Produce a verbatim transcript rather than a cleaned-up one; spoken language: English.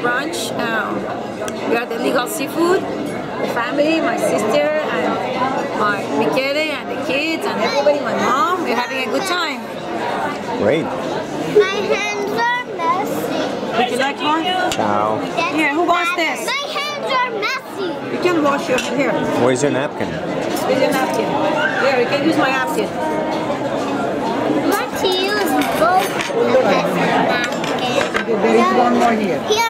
brunch. Um, we are the Legal Seafood, the family, my sister, and my Michele, and the kids, and everybody, my mom. We're having a good time. Great. My hands are messy. Would you like one? Ciao. Here, who wants this? My hands are messy. You can wash your here. Where's your napkin? Here's your napkin. Here, you can use my napkin. I want to use both of this napkin. There is one more here. Here.